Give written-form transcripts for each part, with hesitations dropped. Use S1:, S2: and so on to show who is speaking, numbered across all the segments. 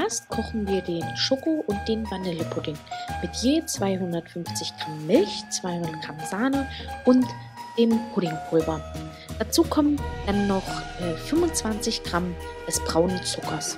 S1: Zuerst kochen wir den Schoko- und den Vanillepudding mit je 250 Gramm Milch, 200 Gramm Sahne und dem Puddingpulver. Dazu kommen dann noch 25 Gramm des braunen Zuckers.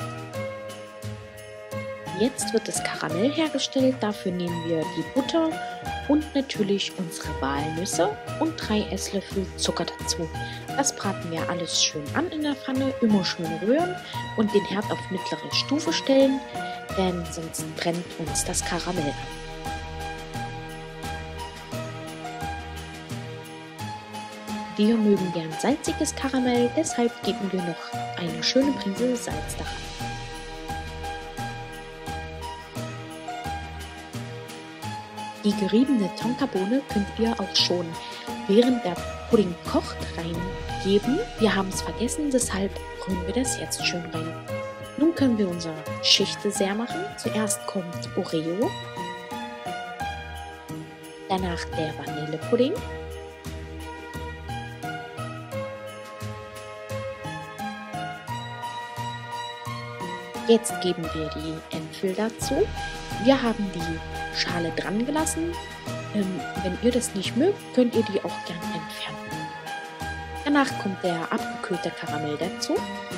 S1: Jetzt wird das Karamell hergestellt. Dafür nehmen wir die Butter und natürlich unsere Walnüsse und 3 Esslöffel Zucker dazu. Das braten wir alles schön an in der Pfanne, immer schön rühren und den Herd auf mittlere Stufe stellen, denn sonst brennt uns das Karamell an. Wir mögen gern salziges Karamell, deshalb geben wir noch eine schöne Prise Salz daran. Die geriebene Tonkabohne könnt ihr auch schon während der Pudding kocht reingeben. Wir haben es vergessen, deshalb rühren wir das jetzt schön rein. Nun können wir unser Schichtdessert machen. Zuerst kommt Oreo, danach der Vanillepudding, jetzt geben wir die Äpfel dazu. Wir haben die Schale dran gelassen. Wenn ihr das nicht mögt, könnt ihr die auch gern entfernen. Danach kommt der abgekühlte Karamell dazu.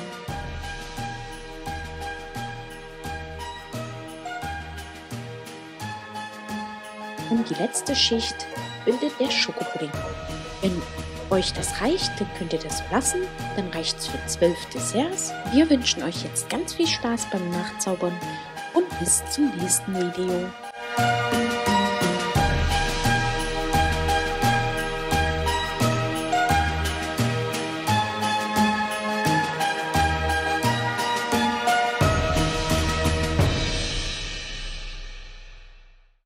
S1: Und die letzte Schicht bildet der Schokopudding. Wenn euch das reicht, dann könnt ihr das so lassen. Dann reicht es für 12 Desserts. Wir wünschen euch jetzt ganz viel Spaß beim Nachzaubern und bis zum nächsten Video.